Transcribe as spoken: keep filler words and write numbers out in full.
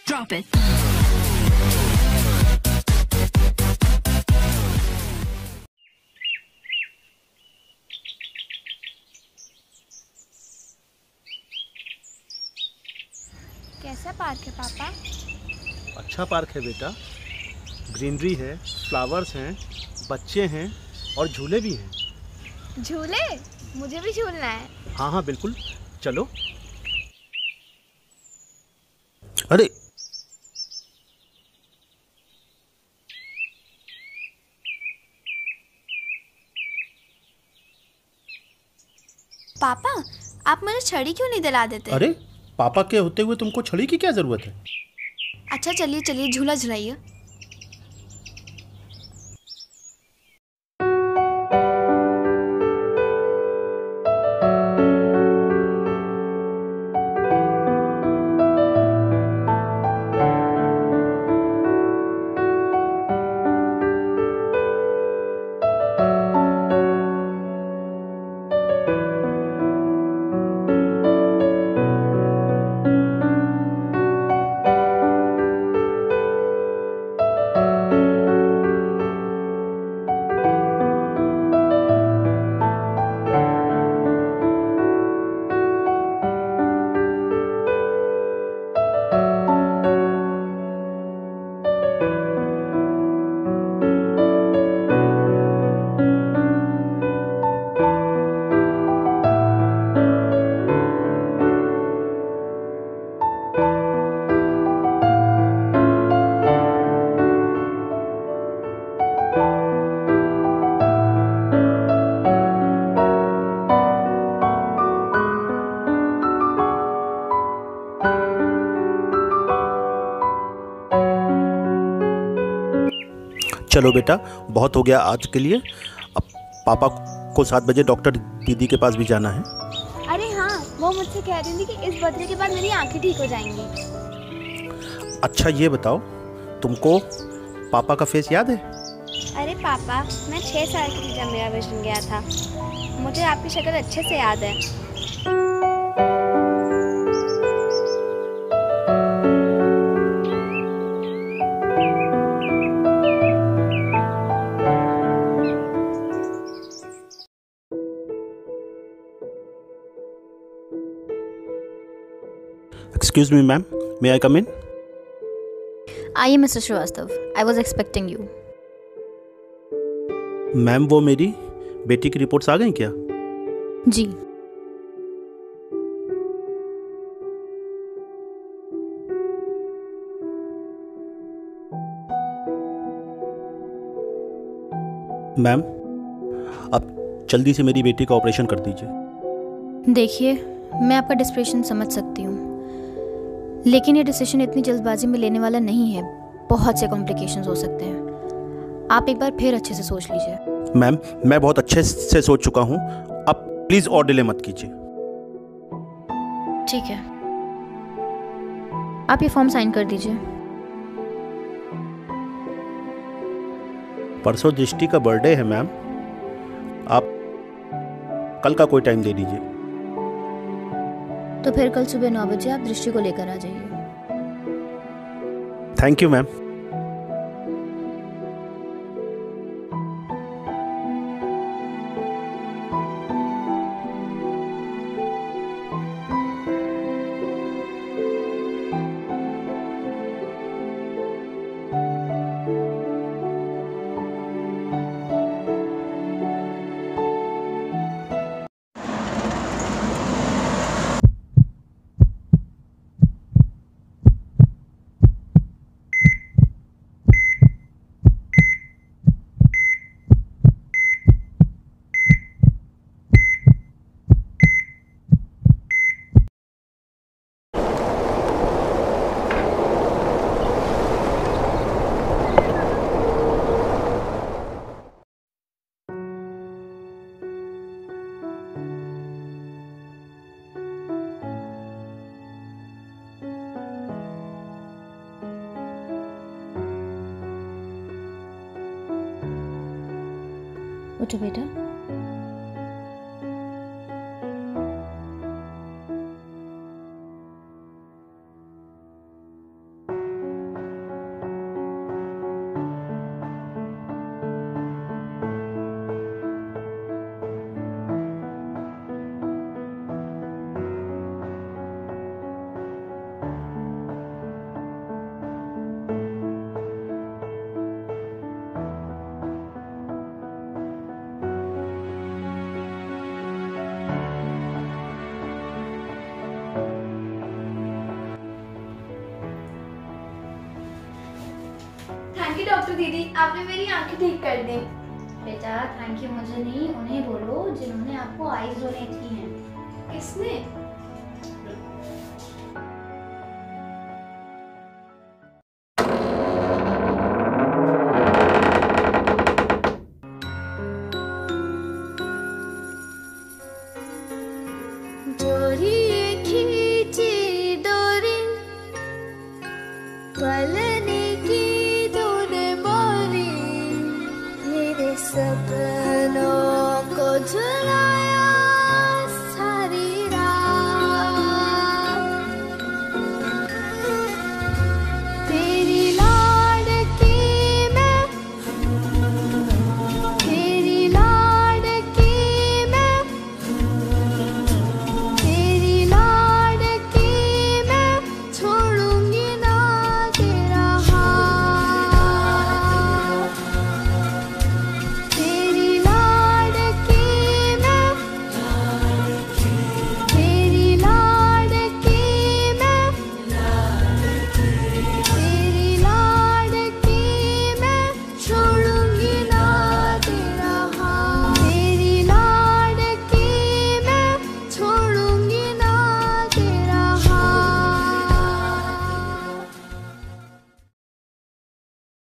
Drop it. कैसा park है पापा? अच्छा पार्क है बेटा, ग्रीनरी है, फ्लावर्स हैं, बच्चे हैं और झूले भी हैं। झूले? मुझे भी झूलना है। हाँ हाँ बिल्कुल, चलो। अरे पापा, आप मुझे छड़ी क्यों नहीं दिला देते? अरे पापा के होते हुए तुमको छड़ी की क्या जरूरत है? अच्छा चलिए चलिए, झूला झुलाइए। चलो बेटा, बहुत हो गया आज के लिए। अब पापा को सात बजे डॉक्टर दीदी के पास भी जाना है। अरे हाँ, वो मुझसे कह रही थी कि इस बर्थडे के बाद मेरी आंखें ठीक हो जाएंगी। अच्छा ये बताओ, तुमको पापा का फेस याद है? अरे पापा, मैं छः साल की थी जब मेरा विजन गया था। मुझे आपकी शक्ल अच्छे से याद है। Excuse me ma'am, may I come in? आइए mister Srivastava, I was expecting you. Ma'am वो मेरी बेटी की रिपोर्ट्स आ गई क्या? जी। मैम अब जल्दी से मेरी बेटी का ऑपरेशन कर दीजिए। देखिए, मैं आपका डिस्प्रेशन समझ सकती हूँ, लेकिन ये डिसीजन इतनी जल्दबाजी में लेने वाला नहीं है। बहुत से कॉम्प्लिकेशंस हो सकते हैं। आप एक बार फिर अच्छे से सोच लीजिए। मैम मैं बहुत अच्छे से सोच चुका हूँ, अब प्लीज और डिले मत कीजिए। ठीक है, आप ये फॉर्म साइन कर दीजिए। परसों दृष्टि का बर्थडे है मैम, आप कल का कोई टाइम दे दीजिए। तो फिर कल सुबह नौ बजे आप दृष्टि को लेकर आ जाइए। Thank you ma'am. उठो बेटा। थैंक यू डॉक्टर दीदी, आपने मेरी आंखें ठीक कर दी। बेटा थैंक यू मुझे नहीं, उन्हें बोलो जिन्होंने आपको आईज डोनेट की हैं। किसने? डोरी खींची डोरी पलने की डोर मोरी मेरे सपने